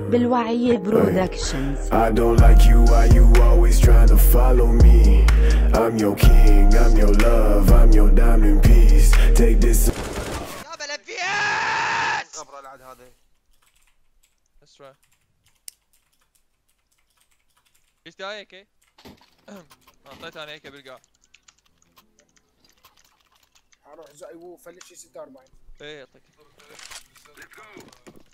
بالوعي برودكشنز. I don't like you, why you always trying to follow me? I'm your king, I'm your love, I'm your diamond piece. Take this. يا بلفيات غبرة العاد هذا. اسرع. ايش دايك ايه؟ اعطيت انا هيك بالقاع. اروح زعيبو فلش 46. ايه يعطيك.